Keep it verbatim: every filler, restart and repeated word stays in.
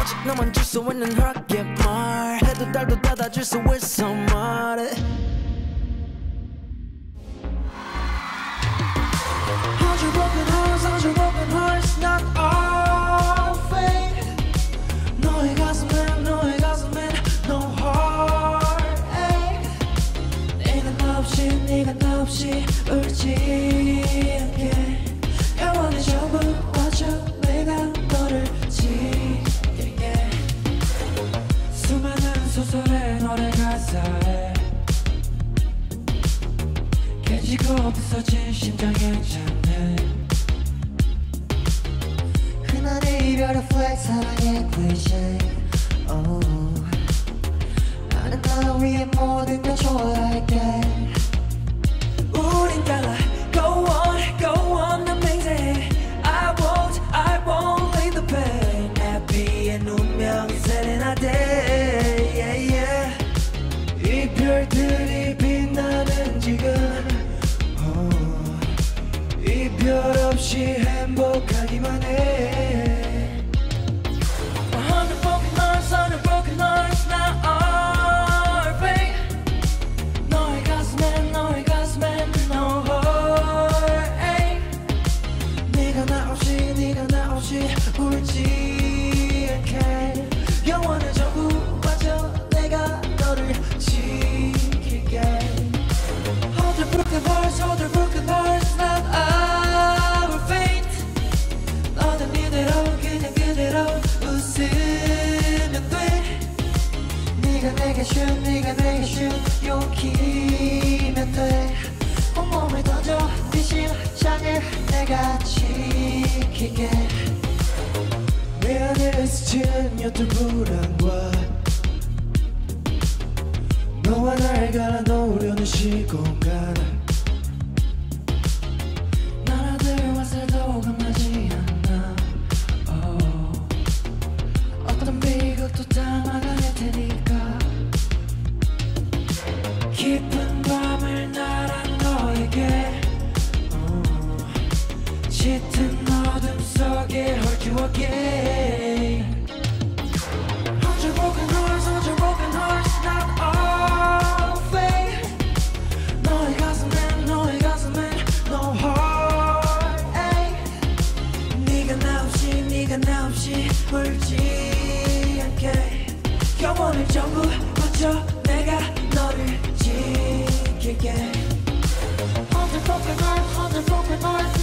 오직 너만 줄 수 있는 허락의 말 해도 달도 닫아줄 수 있어 말해 Hundred broken hearts, hundred broken hearts Not all fake 너의 가슴에 너의 가슴에 No heartache 네가 나 없이 네가 나 없이 울지 않게 영원히 전부 와줘 내가 너를 지킬게 수많은 소설의 노래 가사에 깨지고 부서진 심장의 잔해 흔한 이별의 플렉 사랑의 클리셰 oh. 나는 나 위해 모든 걸 초월할게 우린 달라 Go on, go on, amazing I won't, I won't leave the pain Happy and 운명의 세레나데 yeah, yeah. 이별들이 빛나는 지금 oh. 이별 없이 행복하기만 해 Hundred broken hearts, hundred broken hearts Now are fake 너의 가슴에, 너의 가슴에 No heartache 네가 나 없이, 네가 나 없이 울지 않게 영원을 전부 바쳐 내가 너를 지킬게 Hundred broken hearts, hundred broken hearts Not our fate 너는 이대로 그냥 그대로 웃으면 돼 네가 내게 준 네가 내게 준 용기면 돼 온몸을 던져 네 심장을 내가 지킬게 내 안에 스치는 옅은 불안과 너와 날 갈아 넣으려는 시공간 나라들과 살도 감나지 않아 oh. 어떤 비극도 다 막아낼 테니까 깊은 밤을 날아 너에게 oh. 짙은 어둠 속에 hold you again Hundred broken hearts, hundred broken hearts Not all fake 너의 가슴에, 너의 가슴에 No heartache 네가 나 없이, 네가 나 없이 울지 않게 영원을 전부 바쳐 내가 너를 지킬게 Hundred broken hearts, hundred broken hearts